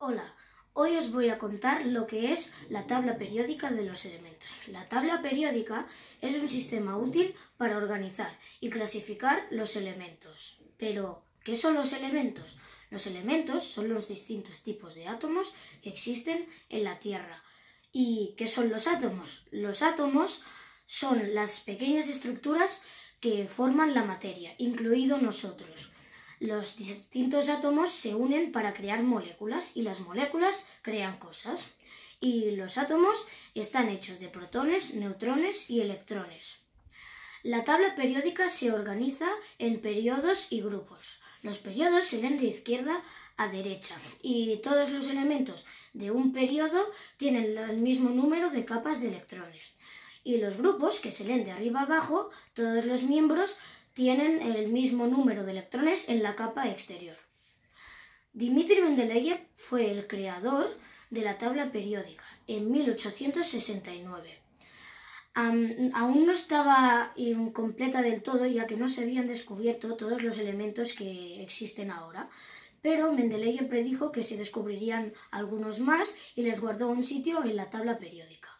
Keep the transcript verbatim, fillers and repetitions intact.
Hola, hoy os voy a contar lo que es la tabla periódica de los elementos. La tabla periódica es un sistema útil para organizar y clasificar los elementos. Pero, ¿qué son los elementos? Los elementos son los distintos tipos de átomos que existen en la Tierra. ¿Y qué son los átomos? Los átomos son las pequeñas estructuras que forman la materia, incluido nosotros. Los distintos átomos se unen para crear moléculas y las moléculas crean cosas. Y los átomos están hechos de protones, neutrones y electrones. La tabla periódica se organiza en periodos y grupos. Los periodos se leen de izquierda a derecha y todos los elementos de un periodo tienen el mismo número de capas de electrones. Y los grupos, que se leen de arriba a abajo, todos los miembros tienen el mismo número de electrones en la capa exterior. Dmitri Mendeleev fue el creador de la tabla periódica en mil ochocientos sesenta y nueve. Um, aún no estaba incompleta del todo, ya que no se habían descubierto todos los elementos que existen ahora, pero Mendeleev predijo que se descubrirían algunos más y les guardó un sitio en la tabla periódica.